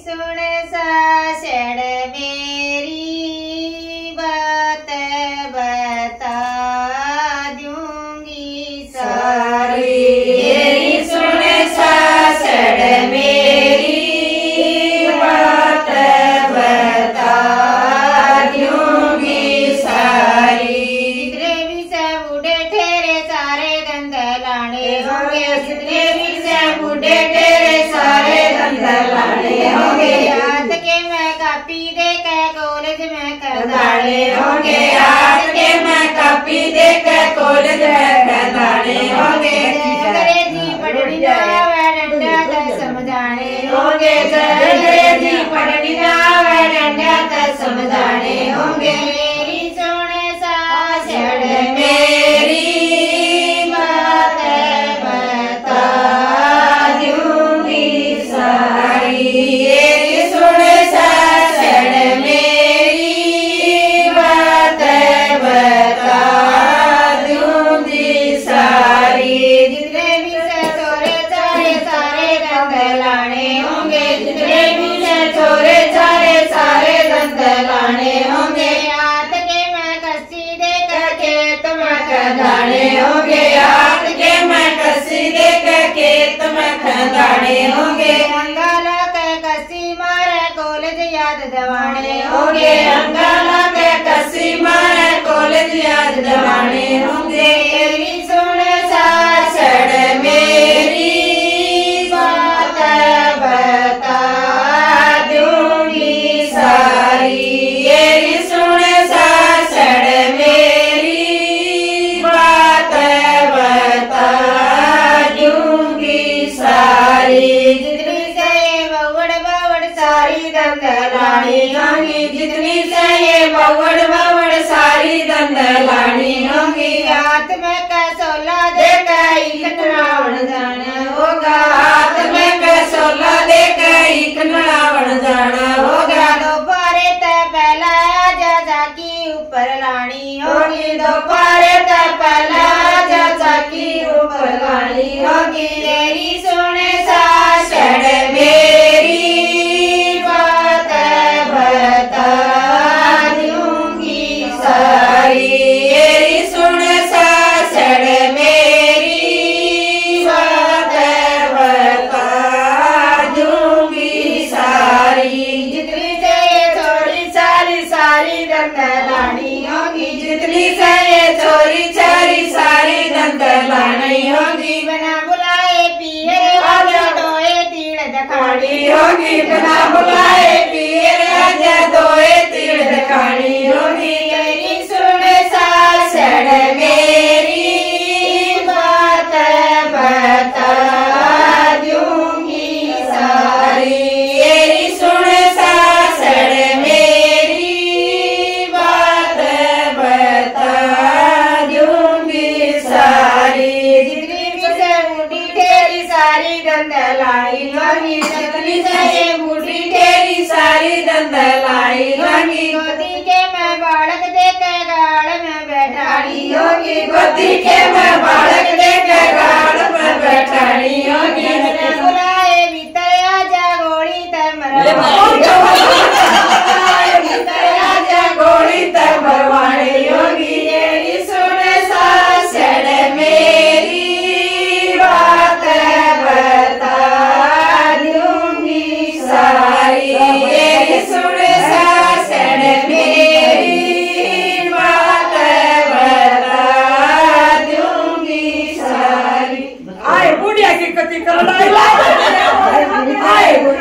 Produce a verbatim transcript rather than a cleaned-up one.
सुन सासड़ मेरी बात बता दूंगी सारी। तेरी सुन सासड़ मेरी बात बता दूंगी सारी। जितने भी से बूढ़े ठहरे सारे धंध लाने होंगे, जितने भी से बूढ़े ठहरे सारे धंध लाने होंगे। हाथ के मैं कापी दे के कॉलेज में करदाने होंगे, हाथ के मैं कापी दे के कॉलेज में करदाने होंगे। अंग्रेजी पढ़नी आवे डंडा तक समझाने होंगे, अंग्रेजी पढ़नी आवे डंडा तक समझाने होंगे। मेरी सुन सासड़ मेरी बात बता दूंगी सारी। तेरी सुन सासड़ मेरी बात बता दूंगी सारी। जितने भी से छोरे चारे सारे धंध लाने होंगे, जितने भी से छोरे चारे सारे धंध लाने होंगे। हाथ के मैं कस्सी दे कर खेत में खदाने होंगे, हाथ के मैं कसी दे के खेत में खदाने होंगे। अंगाला के कस्सी मारे कॉलेज याद दवाने होंगे, होंगे अंगाला के कसी मारे कॉलेज याद दवाने होंगे। तेरी सुन सासड़ मेरी बात बता दूंगी सारी। तेरी सुन सासड़ मेरी बात बता दूंगी सारी। जितनी से ये बवड़ बवड़ सारी धंध लानी होंगी, जितनी से ये बवड़ बवड़ सारी दंद लानी होंगी। हाथ में कसोला दे कई रावण जाना होगा, हाथ में कसोला दे कई रावण जाना होगा। दोपहरे ते पहला आजा जाकी ऊपर लानी होगी, दोपहरे ते पहला आजा जाकी ऊपर लानी होगी। तेरी सुन सासड़ मेरी बात बता दूंगी सारी। तेरी सुन सासड़ मेरी बात बता दूंगी सारी। जितनी से ये थोड़ी सारी सारी धंध लानी होगी, जितनी से ये चोरी चारी सारी दंद लानी होगी। बिना बुलाए पिए आजा दोए तीड़ दखाड़ी होगी, बिना बुलाए पीर आजा दोए तीर दिखानी होगी। तेरी सुन सासड़ मेरी बात बता दूंगी सारी। तेरी सुन सासड़ मेरी बात बता दूंगी सारी। जितनी भी से बूढ़ी ठेरी सारी धंध लाई होगी, जितनी से ये बूढ़ी तेरी सारी दंद लाई होगी। गोदी के मैं बालक दे के गाड़ में बैठाड़ी होगी, गोदी के मैं बालक दे के गाड़ में बैठानी होगी। बिना बुलाए भीतर आजा गोली ते मरवाड़ी राजा गोली तक भरवानी होगी। तेरी सुन सासड़ मेरी बात बता दूंगी सारी। तेरी सुन सासड़ मेरी बात बता दूंगी सारी। आए बुढ़िया की कति कर लाई, आए